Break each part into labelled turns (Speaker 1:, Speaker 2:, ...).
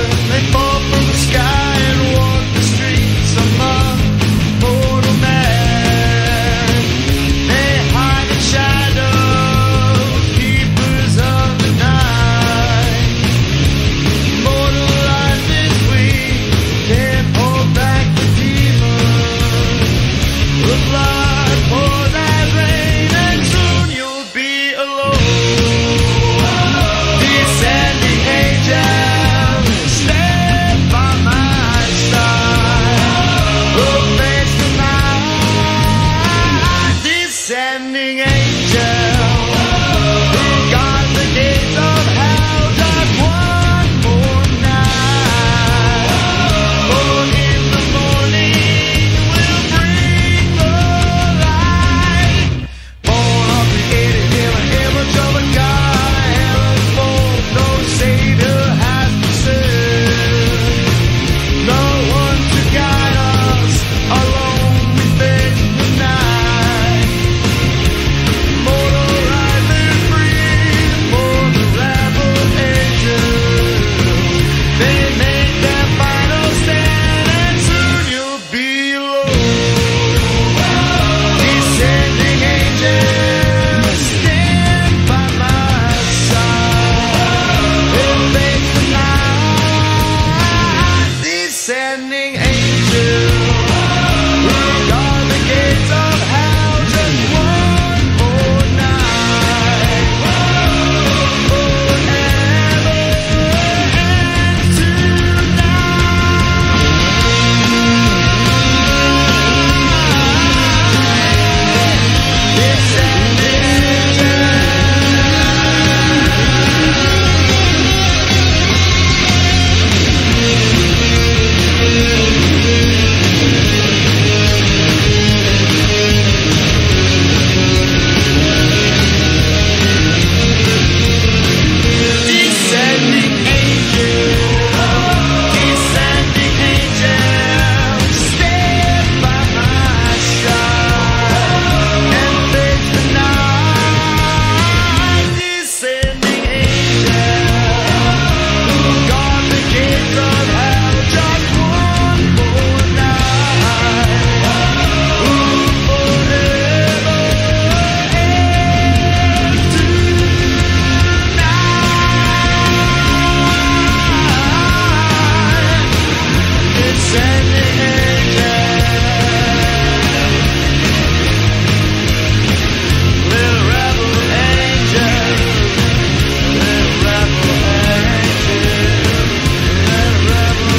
Speaker 1: They fall from the sky and walk the streets among mortal men. They hide in shadows, keepers of the night. Mortal life is weak, can't hold back the demons. The blood pours as rain, and soon you'll be alone. Descending angel, stand by my side. Oh, face the night. Descending angel, who guards the gates of hell, just one more night. For in the morning we'll bring the light. Born uncreated in an image of a God, a heaven's born, no Savior has been sent. No one to guide us, alone we face the night. Mortal rising free for the rebel angels. They make their final stand, and soon you'll be alone. Descending angels, stand by my side. Oh, face the night. Descending angels, who guard the gates of hell, just one more night. Forever and tonight. Descending Descending angel, stand by my side and face the night. Descending angel, who guard the gates of hell, just one more night. Ooh, forever and tonight. Descending angel, little rebel angel, little rebel angel, little rebel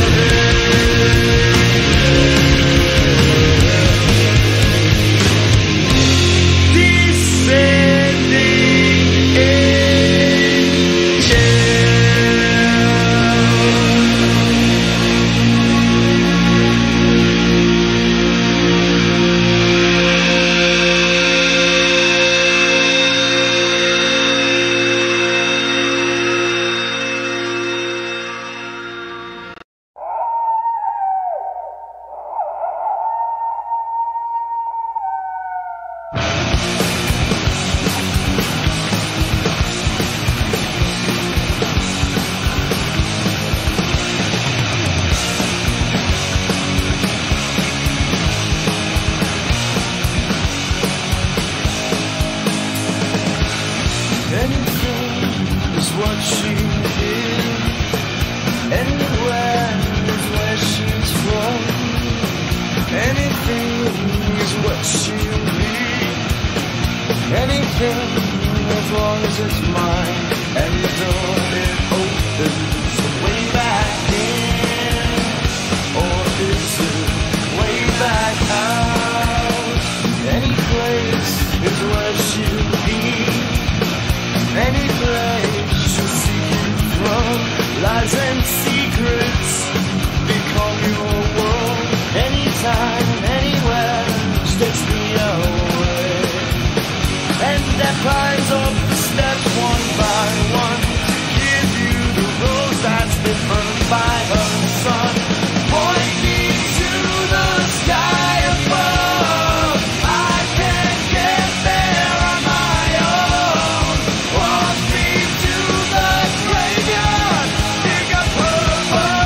Speaker 1: angel. Descending angel. Anything is what she is. Anywhere is where she's from. Anything is what she'll be. Anything as long as it's mine. And the door it opens way back in, or is it way back out? Any place is where she'll be. Any place she'll seek you from. Lies and secrets become your world. Anytime, anywhere, she takes me away. And that climbs up the steps one by one to give you the rose that's been burned by her sun. Point me to the sky above. I can't get there on my own. Walk me to the graveyard. Dig up her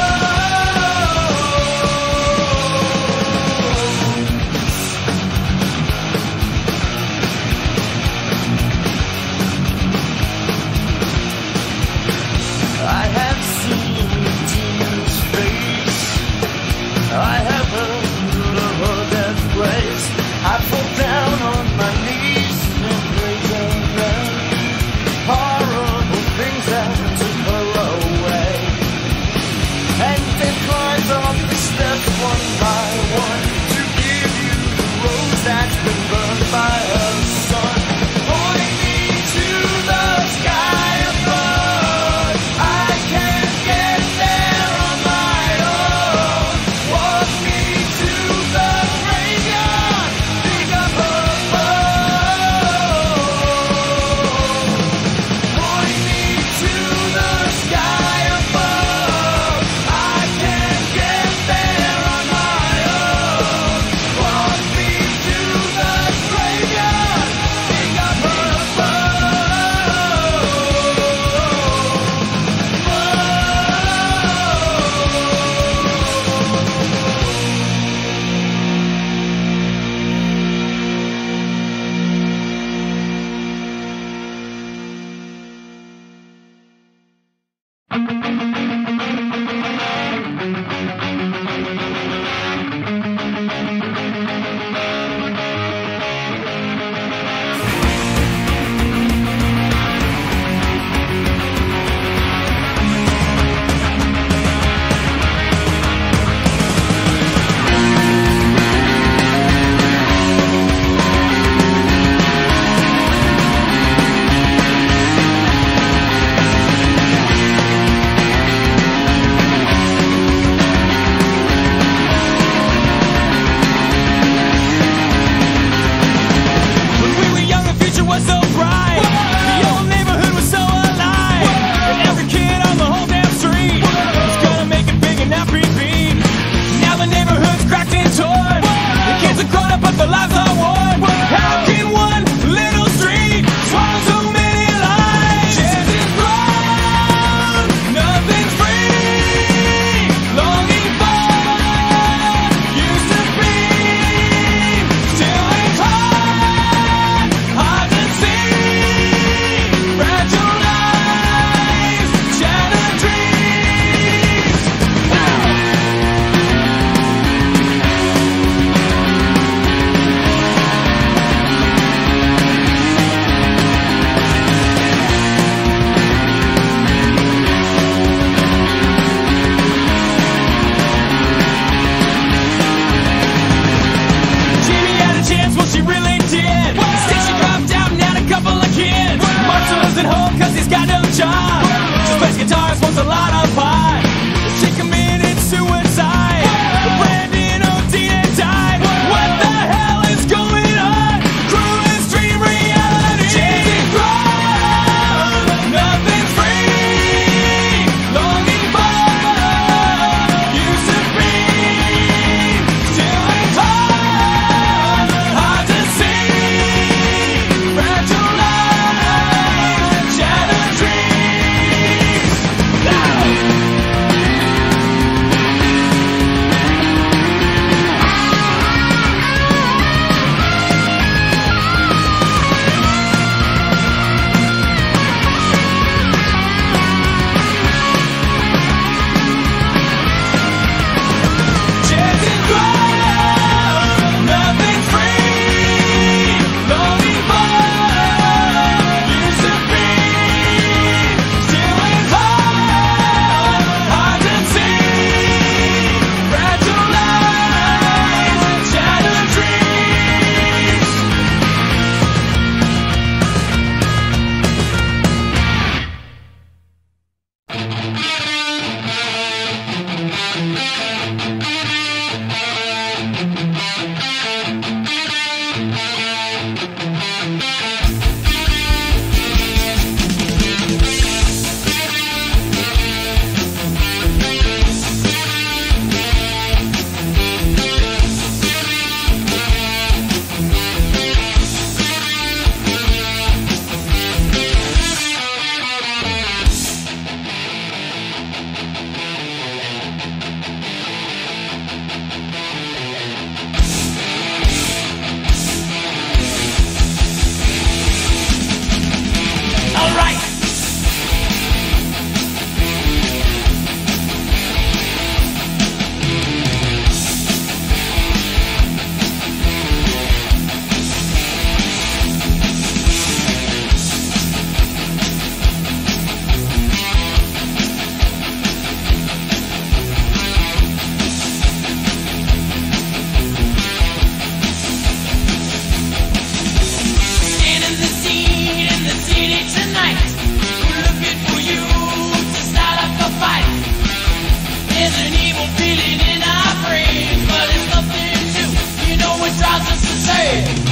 Speaker 1: Hey!